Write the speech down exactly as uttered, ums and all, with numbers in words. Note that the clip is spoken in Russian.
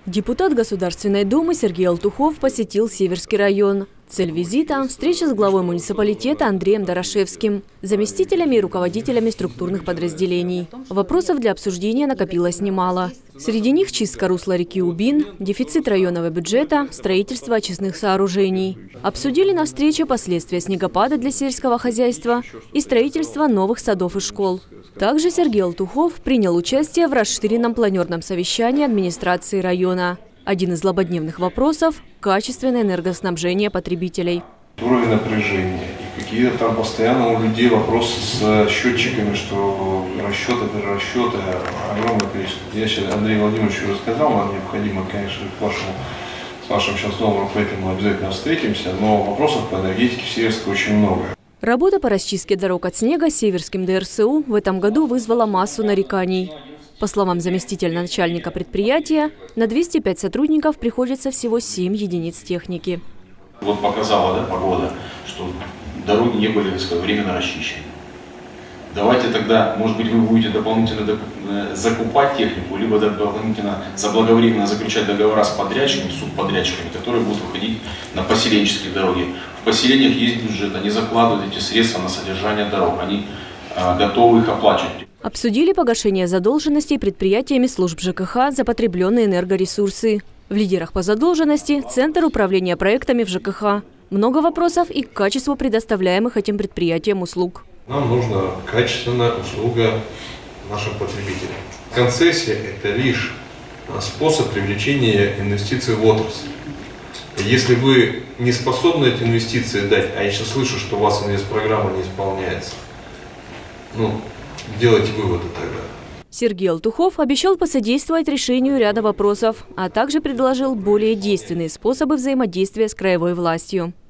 Депутат Государственной Думы Сергей Алтухов посетил Северский район. Цель визита – встреча с главой муниципалитета Андреем Дорошевским, заместителями и руководителями структурных подразделений. Вопросов для обсуждения накопилось немало. Среди них чистка русла реки Убин, дефицит районного бюджета, строительство очистных сооружений. Обсудили на встрече последствия снегопада для сельского хозяйства и строительство новых садов и школ. Также Сергей Алтухов принял участие в расширенном планерном совещании администрации района. Один из злободневных вопросов – качественное энергоснабжение потребителей. Уровень напряжения и какие-то там постоянно у людей вопросы с счетчиками, что расчеты, перерасчеты, огромное количество. Я сейчас Андрею Владимировичу рассказал, нам необходимо, конечно, к вашему, с вашим сейчас новым руководителем мы обязательно встретимся, но вопросов по энергетике в Северске очень много. Работа по расчистке дорог от снега Северским ДРСУ в этом году вызвала массу нареканий. По словам заместителя начальника предприятия, на двести пять сотрудников приходится всего семь единиц техники. Вот показала, да, погода, что дороги не были, так сказать, временно расчищены. Давайте тогда, может быть, вы будете дополнительно закупать технику, либо дополнительно заблаговременно заключать договора с подрядчиками, субподрядчиками, которые будут выходить на поселенческие дороги. В поселениях есть бюджет, они закладывают эти средства на содержание дорог, они а, готовы их оплачивать. Обсудили погашение задолженностей предприятиями служб ЖКХ за потребленные энергоресурсы. В лидерах по задолженности – Центр управления проектами в ЖКХ. Много вопросов и к качеству предоставляемых этим предприятиям услуг. Нам нужна качественная услуга нашим потребителям. Концессия – это лишь способ привлечения инвестиций в отрасль. Если вы не способны эти инвестиции дать, а я сейчас слышу, что у вас инвестпрограмма не исполняется, ну, делайте выводы тогда. Сергей Алтухов обещал посодействовать решению ряда вопросов, а также предложил более действенные способы взаимодействия с краевой властью.